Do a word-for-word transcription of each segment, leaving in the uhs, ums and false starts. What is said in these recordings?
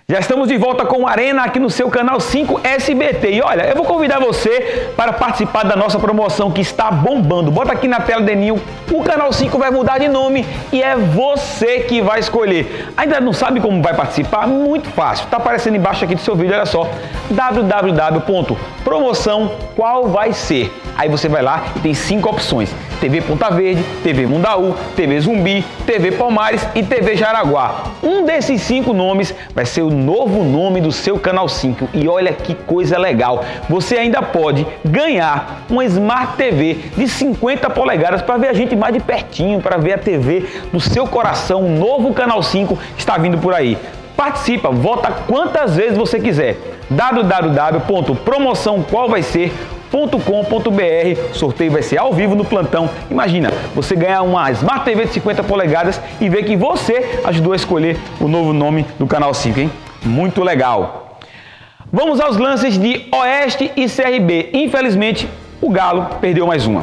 Já estamos de volta com o Arena aqui no seu canal cinco S B T. E olha, eu vou convidar você para participar da nossa promoção que está bombando. Bota aqui na tela, Deninho. O canal cinco vai mudar de nome e é você que vai escolher. Ainda não sabe como vai participar? Muito fácil. Está aparecendo embaixo aqui do seu vídeo, olha só. w w w ponto promoção qual vai ser. Aí você vai lá e tem cinco opções. T V Ponta Verde, T V Mundaú, T V Zumbi, T V Palmares e T V Jaraguá. Um desses cinco nomes vai ser o novo nome do seu canal cinco. E olha que coisa legal. Você ainda pode ganhar uma Smart T V de cinquenta polegadas para ver a gente mais de pertinho, para ver a T V do seu coração. O novo canal cinco está vindo por aí. Participa, vota quantas vezes você quiser. w w w ponto promoção qual vai ser ponto com ponto b r. Sorteio vai ser ao vivo no plantão. Imagina, você ganhar uma Smart T V de cinquenta polegadas e ver que você ajudou a escolher o novo nome do canal cinco, hein? Muito legal. Vamos aos lances de Oeste e C R B. Infelizmente, o Galo perdeu mais uma.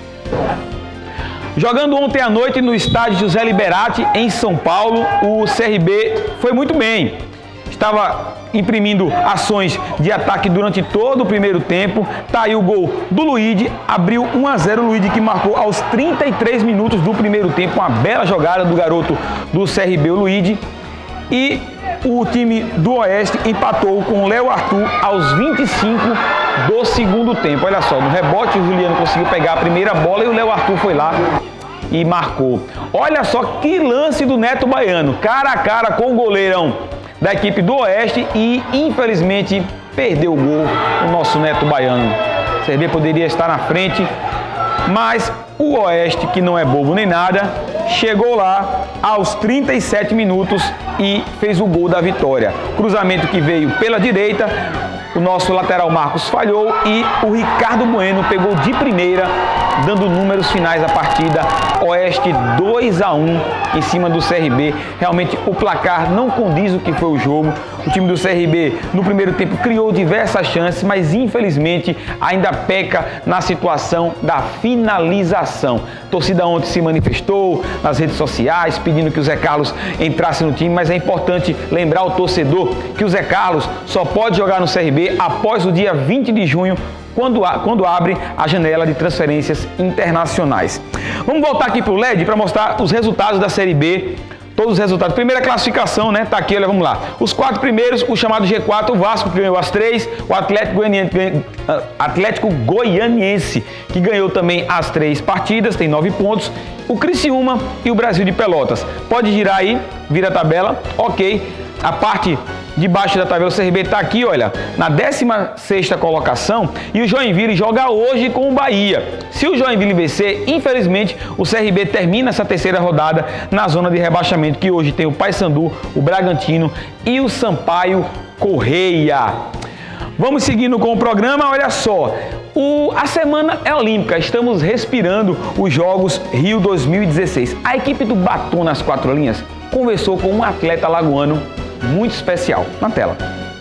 Jogando ontem à noite no estádio José Liberati, em São Paulo, o C R B foi muito bem. Estava imprimindo ações de ataque durante todo o primeiro tempo. Tá aí o gol do Luigi, abriu um a zero. O Luigi que marcou aos trinta e três minutos do primeiro tempo. Uma bela jogada do garoto do C R B, o Luigi. E o time do Oeste empatou com o Léo Arthur aos vinte e cinco do segundo tempo. Olha só, no rebote o Juliano conseguiu pegar a primeira bola e o Léo Arthur foi lá e marcou. Olha só que lance do Neto Baiano, cara a cara com o goleirão da equipe do Oeste e infelizmente perdeu o gol o nosso Neto Baiano. O C R B poderia estar na frente, mas o Oeste, que não é bobo nem nada, chegou lá aos trinta e sete minutos e fez o gol da vitória. Cruzamento que veio pela direita, o nosso lateral Marcos falhou e o Ricardo Bueno pegou de primeira, dando números finais à partida. Oeste dois a um em cima do C R B. Realmente o placar não condiz o que foi o jogo. O time do C R B no primeiro tempo criou diversas chances, mas infelizmente ainda peca na situação da finalização. A torcida ontem se manifestou nas redes sociais pedindo que o Zé Carlos entrasse no time, mas é importante lembrar ao torcedor que o Zé Carlos só pode jogar no C R B após o dia vinte de junho, Quando, quando abre a janela de transferências internacionais. Vamos voltar aqui para o L E D para mostrar os resultados da Série B. Todos os resultados. Primeira classificação, né? Tá aqui, olha, vamos lá. Os quatro primeiros, o chamado G quatro, o Vasco que ganhou as três, o Atlético Goianiense, Atlético Goianiense que ganhou também as três partidas, tem nove pontos. O Criciúma e o Brasil de Pelotas. Pode girar aí, vira a tabela, ok. A parte de baixo da tabela, o C R B está aqui, olha, na décima sexta colocação e o Joinville joga hoje com o Bahia. Se o Joinville vencer, infelizmente, o C R B termina essa terceira rodada na zona de rebaixamento, que hoje tem o Paysandu, o Bragantino e o Sampaio Correia. Vamos seguindo com o programa, olha só. O, a semana é olímpica, estamos respirando os Jogos Rio dois mil e dezesseis. A equipe do Batom nas quatro linhas conversou com um atleta alagoano muito especial. Na tela.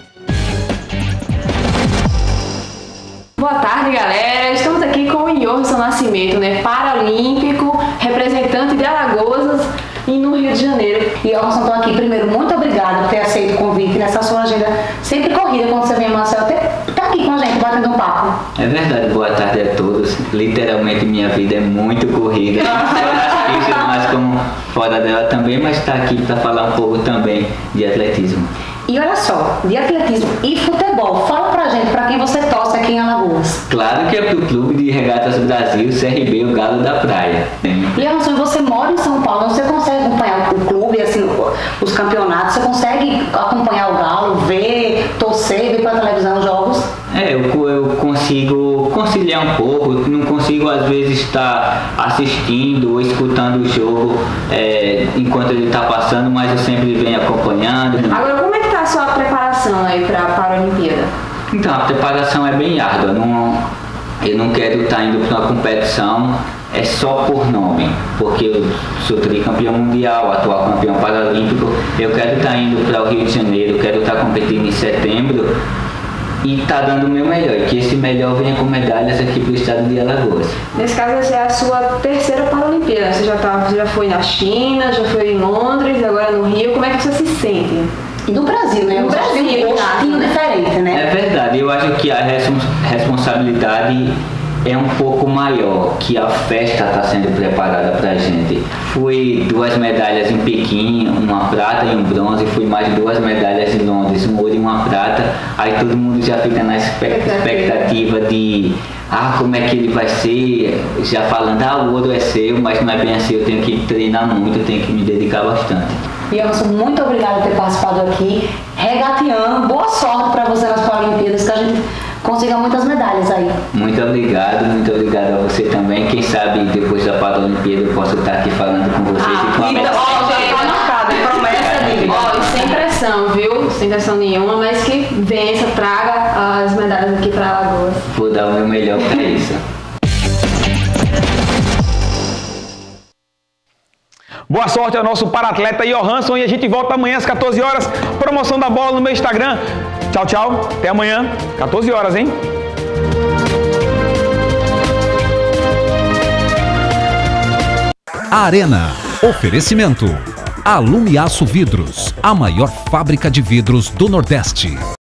Boa tarde, galera. Estamos aqui com o Yorson Nascimento, né, paralímpico, representante de Alagoas e no Rio de Janeiro. E Yorson, estou aqui. Primeiro, muito obrigado por ter aceito o convite nessa sua agenda sempre corrida. Quando você vem, Marcelo, tá aqui com a gente, batendo um papo. É verdade. Boa tarde a todos. Literalmente, minha vida é muito corrida. Mas como fora dela também, mas está aqui para falar um pouco também de atletismo. E olha só, de atletismo e futebol, fala pra gente, pra quem você torce aqui em Alagoas. Claro que é pro Clube de Regatas Brasil, C R B, o Galo da Praia. E Anderson, você mora em São Paulo, você consegue acompanhar o clube, assim, os campeonatos, você consegue acompanhar o Galo, ver, torcer, ver pela televisão os jogos? É, eu, eu consigo conciliar um pouco, não consigo às vezes estar assistindo ou escutando o jogo é, enquanto ele está passando, mas eu sempre venho acompanhando. Agora, como é que está a sua preparação aí para a Paralimpíada? Então, a preparação é bem árdua, não, eu não quero estar indo para uma competição é só por nome, porque eu sou tricampeão mundial, atual campeão paralímpico, eu quero estar indo para o Rio de Janeiro, quero estar competindo em setembro, e está dando o meu melhor, e que esse melhor venha com medalhas aqui para o estado de Alagoas. Nesse caso, essa é a sua terceira Paralimpíada. Você já, tá, você já foi na China, já foi em Londres, agora no Rio. Como é que você se sente? E no Brasil, né? No O Brasil, tem um gostinho diferente, né? É verdade, eu acho que a respons- responsabilidade é um pouco maior, que a festa está sendo preparada para a gente. Fui duas medalhas em Pequim, uma prata e um bronze, fui mais duas medalhas em Londres, um ouro e uma prata, aí todo mundo já fica na espe- expectativa de ah, como é que ele vai ser, já falando, ah, o ouro é seu, mas não é bem assim, eu tenho que treinar muito, eu tenho que me dedicar bastante. E Emerson, muito obrigada por ter participado aqui, regateando, boa sorte para você nas Paralimpíadas, que a gente consiga muitas medalhas aí. Muito obrigado, muito obrigado a você também. Quem sabe depois da Paralimpíada eu posso estar aqui falando com vocês Ah, e com a então, meta. ó, já tá marcado, é promessa dele. Ó, e sem pressão, viu? Sem pressão nenhuma, mas que vença, traga as medalhas aqui para Alagoas. Vou dar o meu melhor para isso. Boa sorte ao nosso para-atleta Johansson e a gente volta amanhã às quatorze horas. Promoção da bola no meu Instagram. Tchau, tchau. Até amanhã, quatorze horas, hein? Arena. Oferecimento. Alumiaço Vidros, a maior fábrica de vidros do Nordeste.